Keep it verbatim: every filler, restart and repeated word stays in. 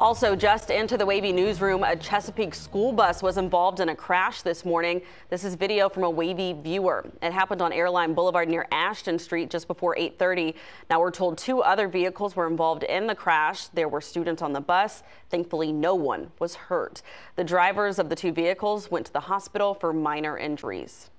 Also, just into the Wavy newsroom, a Chesapeake school bus was involved in a crash this morning. This is video from a Wavy viewer. It happened on Airline Boulevard near Ashton Street just before eight thirty. Now we're told two other vehicles were involved in the crash. There were students on the bus. Thankfully, no one was hurt. The drivers of the two vehicles went to the hospital for minor injuries.